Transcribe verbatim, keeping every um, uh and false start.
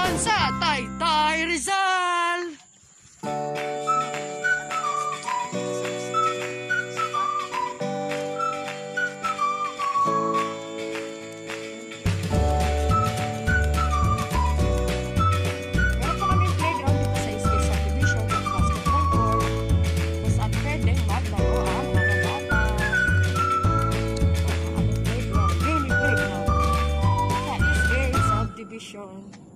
Subdivision sa Taytay Rizal. Meron po kami playground dito sa S K Subdivision, basketball court, kung saan pwedeng maglaro ang mga bata. Ang aming playground, mini playground sa S K Subdivision.